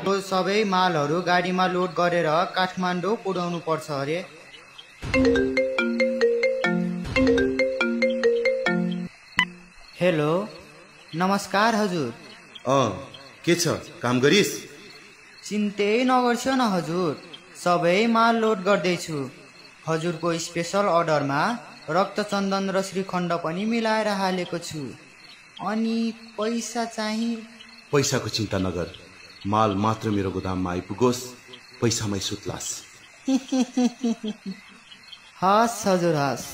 यो सबै मालहरू गाडीमा लोड गरेर काठमाडौँ पुर्याउनु पर्छ अरे। हेलो, नमस्कार हजुर। के छ, काम गरिस्? चिन्तै नगर्छु न हजुर, सबै माल लोड गर्दैछु। हजुरको स्पेसल अर्डरमा रक्तचन्दन र श्रीखण्ड पनि मिलाएर हालेको छु। अनि पैसा चाहिँ? पैसाको चिन्ता नगर, माल मात्र मेरो गोदाममा आइपुगोस्, पैसामै सुत्लास। हस् हजुर हस्।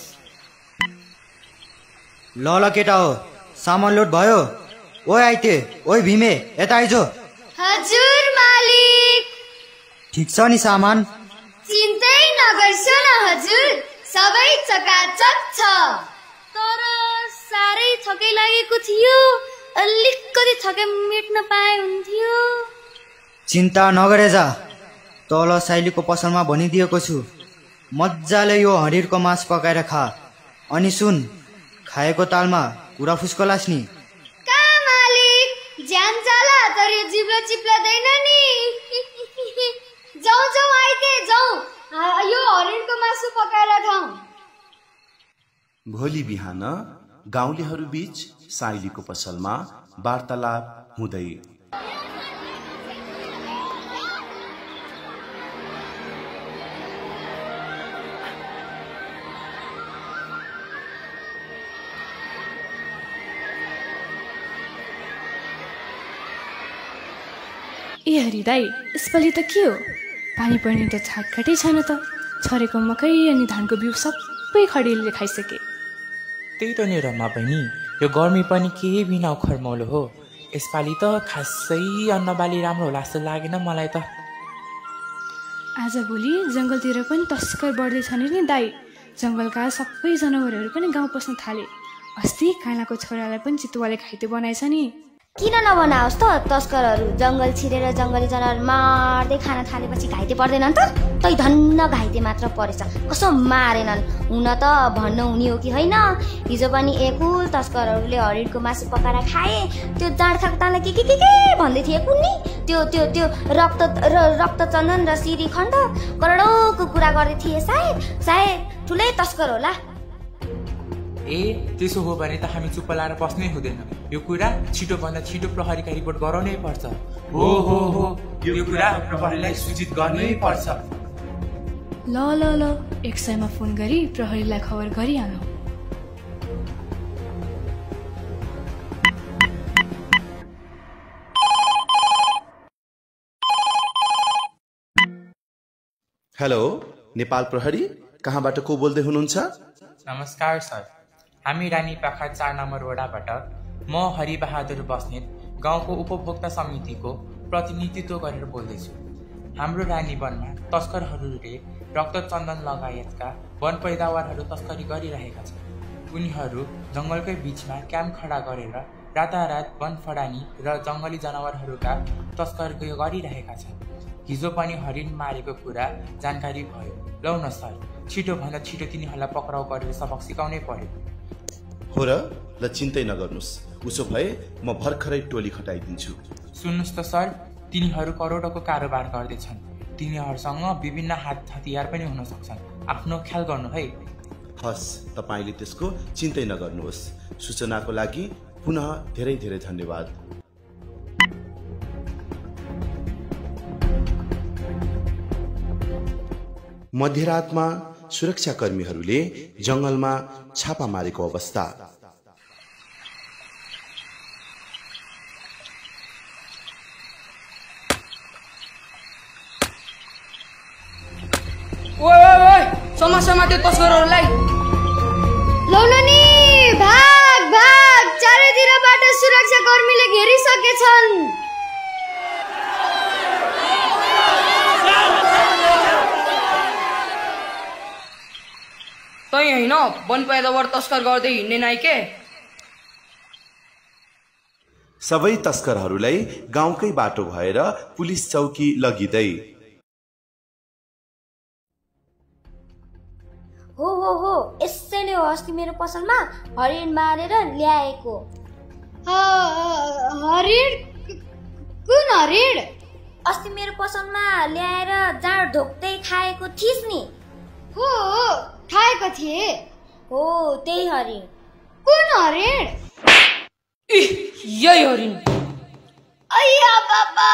ल केटा हो, सामान लोड भयो। ओए आइते, ओए भीमे, यता आइजो। हजुर मालिक। ठिक छ नि सामान? चिन्तै नगर्छु न हजुर, सबै चकाचक छ। तर साह्रै थकै लागेको थियो, अलिकति थकै मेट्न पाए हुन्थ्यो। चिन्ता नगरे जा, तल साइलीको पसलमा भनिदिएको छु, मजाले यो हरिरको मास पकाएर खा। अनि सुन, खाएको तालमा कुरा फुस्कोलास् नि। कहाँ मालिक, ज्यान जाला तर यो जिब्लो चिप्लदैन नि। जाऊ जाऊ आइते जाऊ, यो हरिणको मासु पकाएर खाऊ। भोलि बिहान गाउँलेहरू बीच साइलीको पसलमा वार्तालाप हुँदै। ए हरि दाई, यसपालि त के हो, पानी पर्ने त छाटकाटै छैन त। छरेको मकै अनि धानको बिउ सबै खडेरीले खाइसके। त्यही त नि रमा बहिनी, यो गर्मी पनि केही बिना खरमौलो हो। यसपालि त खासै अन्नबाली राम्रो होला जस्तो लागेन मलाई त। आजभोलि जङ्गलतिर पनि तस्कर बढ्दैछ नि दाई। जङ्गलका सबै जनावरहरू पनि गाउँ पस्न थाले। अस्ति कालाको छोरालाई पनि चितुवाले घाइते बनाएछ नि। किन नबनाओस् त, तस्करहरू जङ्गल छिरेर जङ्गली जनावर मार्दै खान थालेपछि घाइते पर्दैनन् त? तै धन्न घाइते मात्र परेछ, कसो मारेनन्। हुन त भन्नु हुने हो कि होइन, हिजो पनि एकुल तस्करहरूले हरिणको मासु पकाएर खाए। त्यो जाँड खाएको तानलाई के भन्दै थिए कुन्नी? त्यो त्यो त्यो रक्तचन्दन र श्रीखण्ड करोडौँको कुरा गर्दै थिए। सायद ठुलै तस्कर होला। ए त्यसो हो भने त हामी चुप्प लाएर बस्नै हुँदैन। यो कुरा छिटोभन्दा छिटो प्रहरीका रिपोर्ट गराउनै पर्छ। हो यो कुरा प्रहरीलाई सूचित गर्नै पर्छ। ल 100 मा फोन गरी प्रहरीलाई खबर गरिहालौँ। हेलो, नेपाल प्रहरी, कहाँबाट को बोल्दै हुनुहुन्छ? नमस्कार सर, हामी रानीपाखा 4 नम्बर वडाबाट म हरिबहादुर बस्नेत गाउँको उपभोक्ता समितिको प्रतिनिधित्व गरेर बोल्दैछु। हाम्रो रानी वनमा तस्करहरूले रक्तचन्दन लगायतका वन पैदावारहरू तस्करी गरिरहेका छन्। उनीहरू जङ्गलकै बीचमा क्याम्प खडा गरेर रातारात वन फडानी र जङ्गली जनावरहरूका तस्करी गरिरहेका छन्। हिजो पनि हरिण मारेको कुरा जानकारी भयो। लौ न सर, छिटोभन्दा छिटो तिनीहरूलाई पक्राउ गरेर सबक सिकाउनै पर्यो। हो र, ल चिन्तै नगर्नुहोस्, उसो भए म भर्खरै टोली खटाइदिन्छु। सुन्नुहोस् त सर, तिनीहरू करोडको कारोबार गर्दैछन्। तिनीहरूसँग विभिन्न हतियार पनि हुन सक्छन्, आफ्नो ख्याल गर्नु है। हस्, तपाईँले त्यसको चिन्तै नगर्नुहोस्। सूचनाको लागि पुनः धेरै धेरै धन्यवाद। मध्यरातमा सुरक्षाकर्मीहरूले जङ्गलमा छापा मारेको अवस्था। ओए समासमा त्यो तस्करहरूलाई लौननी भाग चारैतिरबाट सुरक्षाकर्मीले घेरिसकेछन्। तै होइन वन पैदावार तस्कर गर्दै हिँड्ने नाइ के? सबै तस्करहरूलाई गाउँकै बाटो भएर पुलिस चौकी लगिँदै। हो यसैले हो अस्ति मेरो पसलमा हरिण मारेर ल्याएको। हरिण? कुन हरिण? अस्ति मेरो पसलमा ल्याएर जाँड ढोक्दै खाएको थिइस् नि। हो खाएको थिए। हो त्यही हरिण। कुन हरिण? यही हरिण। अय्या बाबा।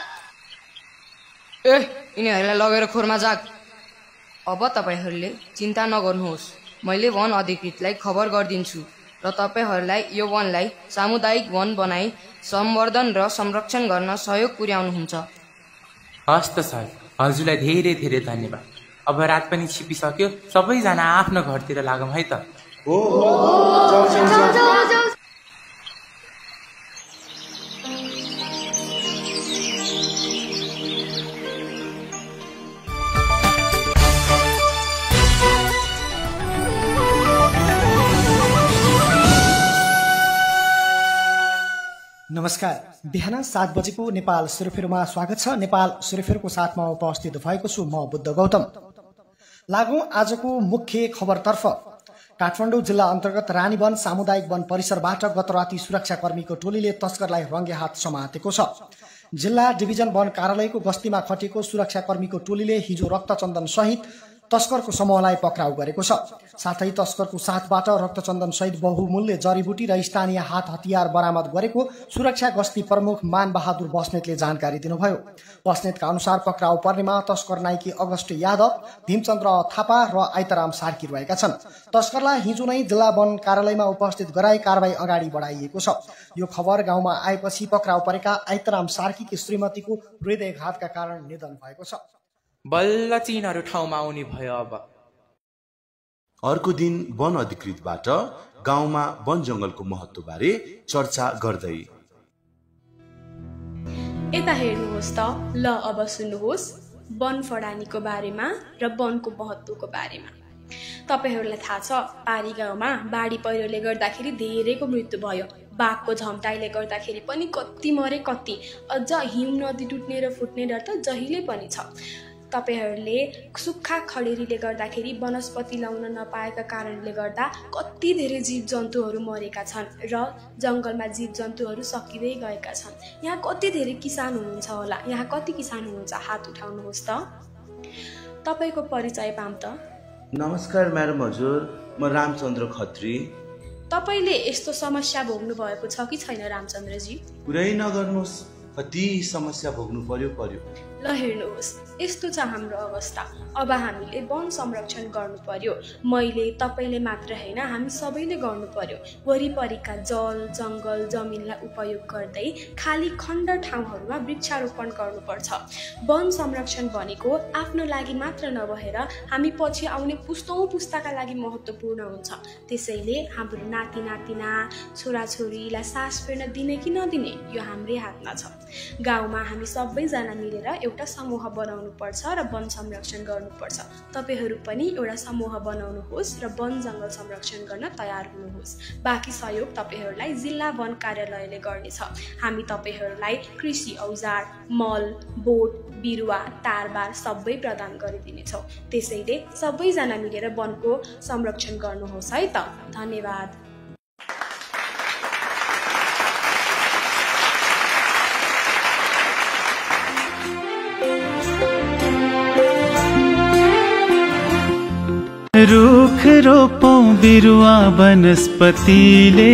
यिनीहरूलाई लगेर खोरमा जाग। अब तपाईहरूले चिन्ता नगर्नुहोस्, मैले वन अधिकृतलाई खबर गरिदिन्छु र तपाईहरूलाई यो वनलाई सामुदायिक वन बनाई सम्वर्धन र संरक्षण गर्न सहयोग पुर्याउनुहुन्छ। हस् त सर, हजुरलाई धेरै धेरै धन्यवाद। अब रात पनि छिपिसक्यो, सबैजना आफ्नो घरतिर लागौँ है त। नमस्कार। बिहान 7 बजेको नेपाल सुरफेरोमा स्वागत छ। नेपाल सुरफेरोको साथमा उपस्थित भएको छु म बुद्ध गौतम। लागौं आजको मुख्य खबरतर्फ। काठमाडौँ जिल्ला अन्तर्गत रानीवन सामुदायिक वन परिसरबाट गत राति सुरक्षाकर्मीको टोलीले तस्करलाई रङ्गे हात समातेको छ। जिल्ला डिभिजन वन कार्यालयको गस्तीमा खटेको सुरक्षाकर्मीको टोलीले हिजो रक्तचन्दन सहित तस्करको समूहलाई पक्राउ गरेको छ। साथै तस्करको साथबाट रक्तचन्दन सहित बहुमूल्य जडीबुटी र स्थानीय हात हतियार बरामद गरेको सुरक्षा गस्ती प्रमुख मानबहादुर बस्नेतले जानकारी दिनुभयो। बस्नेतका अनुसार पक्राउ पर्नेमा तस्कर नाइकी अगस्ट यादव, भीमचन्द्र थापा र आइतराम सार्की रहेका छन्। तस्करलाई हिजो नै जिल्ला वन कार्यालयमा उपस्थित गराई कारबाही अगाडि बढाइएको छ। यो खबर गाउँमा आएपछि पक्राउ परेका आइतराम सार्कीकी श्रीमतीको हृदयघातका कारण निधन भएको छ। बल्ल चिनहरू ठाउँमा आउने भयो। अब अर्को दिन वन अधिकृतबाट गाउँमा वन जंगलको महत्त्वबारे चर्चा गर्दै यता हेर्नुहोस् त। ल अब सुन्नुहोस् वन फडानीको बारेमा र वनको महत्त्वको बारेमा। तपाईहरूलाई थाहा छ, पारी गाउँमा बाढी पहिरोले गर्दाखेरि धेरैको मृत्यु भयो। बाघको झम्टाइले गर्दाखेरि पनि कति मरे कति। अझ हिम नदी टुट्ने र फुट्ने डर त जहिले पनि छ। तपाईहरूले सुक्खा खडेरीले गर्दाखेरि वनस्पति लाउन नपाएका कारणले गर्दा कति धेरै जीव जन्तुहरू मरेका छन् र जङ्गलमा जीव जन्तुहरू सकिँदै गएका छन्। यहाँ कति धेरै किसान हुनुहुन्छ होला? यहाँ कति किसान हुनुहुन्छ? हात उठाउनुहोस् त। तपाईँको परिचय पाऊँ त? नमस्कार म्याडम, हजुर म रामचन्द्र खत्री। तपाईँले यस्तो समस्या भोग्नु भएको छ कि छैन रामचन्द्रजी? पुरै नगर्नुहोस्, कति समस्या भोग्नु पर्यो। ल हेर्नुहोस्, यस्तो छ हाम्रो अवस्था। अब हामीले वन संरक्षण गर्नु पर्यो। मैले तपाईँले मात्र होइन, हामी सबैले गर्नु पर्यो। वरिपरिका जल जङ्गल जमिनलाई उपयोग गर्दै खाली खण्ड ठाउँहरूमा वृक्षारोपण गर्नुपर्छ। वन संरक्षण भनेको आफ्नो लागि मात्र नभएर हामी पछि आउने पुस्ताका लागि महत्त्वपूर्ण हुन्छ। त्यसैले हाम्रो नाति नातिना छोराछोरीलाई सास फेर्न दिने कि नदिने यो हाम्रै हातमा छ। गाउँमा हामी सबैजना मिलेर एउटा समूह बनाउनु पर्छ र वन संरक्षण गर्नुपर्छ। तपाईहरू पनि एउटा समूह बनाउनुहोस् र वन जङ्गल संरक्षण गर्न तयार हुनुहोस्। बाँकी सहयोग तपाईहरूलाई जिल्ला वन कार्यालयले गर्नेछ। हामी तपाईहरूलाई कृषि औजार, मल, बोट, बिरुवा, तारबार सबै प्रदान गरिदिनेछौँ। त्यसैले सबैजना मिलेर वनको संरक्षण गर्नुहोस् है त। धन्यवाद। रुख रोपौं बिरुवा वनस्पतिले,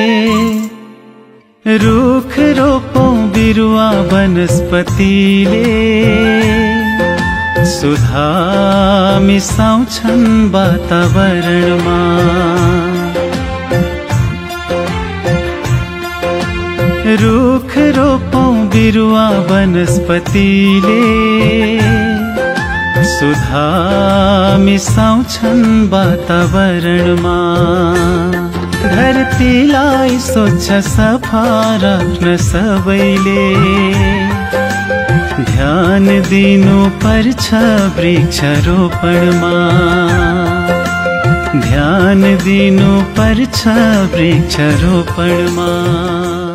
रुख रोपौं बिरुवा वनस्पतिले सुधा मिसाउँछन् वातावरणमा। रुख रोपौं बिरुवा वनस्पतिले सुधा मिसाउँछन् वातावरणमा। धरतीलाई स्वच्छ सफा राख्न सबैले ध्यान दिनु पर्छ वृक्षारोपणमा। ध्यान दिनु पर्छ वृक्षारोपणमा।